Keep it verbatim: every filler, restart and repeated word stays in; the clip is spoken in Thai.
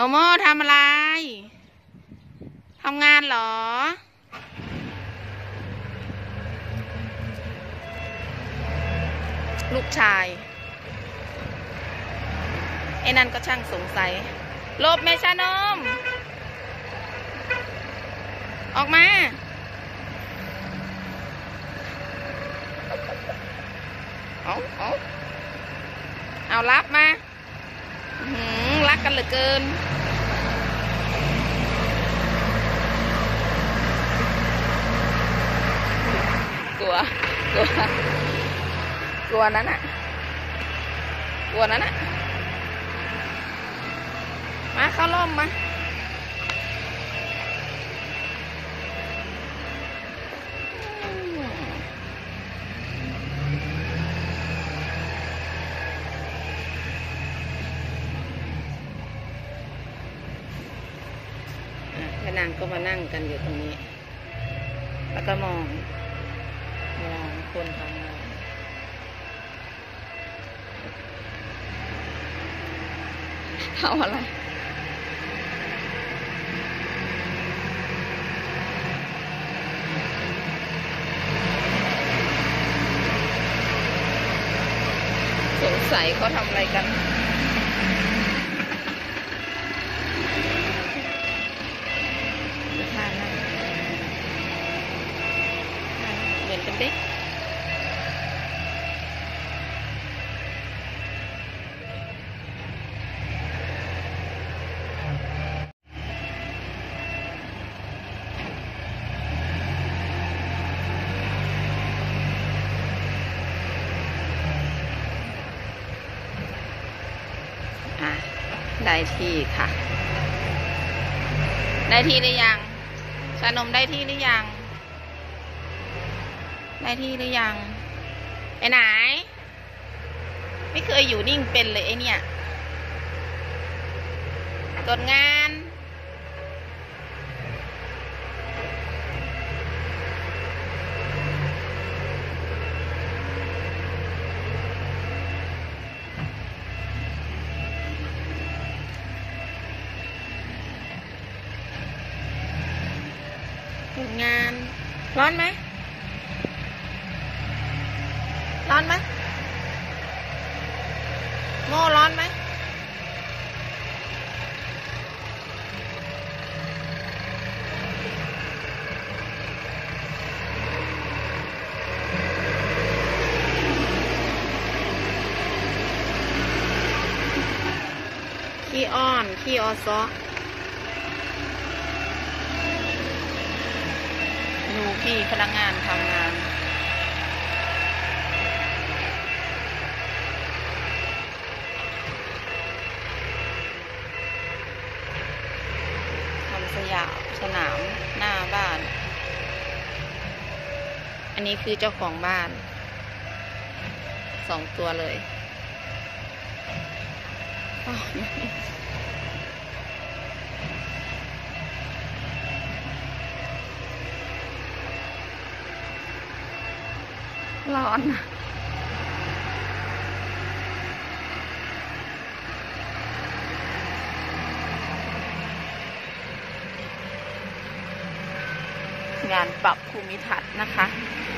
โมทำอะไรทำงานเหรอลูกชายไอ้นั่นก็ช่างสงสัยหลบแม่ชานมออกมาเอาเอาเอารับมาหืมรักกันเหลือเกินกลัวกลัวกลัวนั้นอ่ะกลัวนั้นอ่ะมาเข้าร่มมาแม่นางก็มานั่งกันอยู่ตรงนี้แล้วก็มองมองคนทำงานทำอะไรสงสัยเขาทำอะไรกันท่านั่งเหมือนเป็นเด็กได้ที่ค่ะได้ที่หรือยังชานมได้ที่หรือยังได้ที่หรือยังไปไหนไม่เคยอยู่นิ่งเป็นเลยไอเนี่ยตรวจงานงานร้อนไหมร้อนไหมโม่ร้อนไหมขี้อ้อนขี้ออซอดูพี่พนักงานทำงานทำสยามสนามหน้าบ้านอันนี้คือเจ้าของบ้านสองตัวเลยร้อนงานปรับภูมิทัศน์นะคะ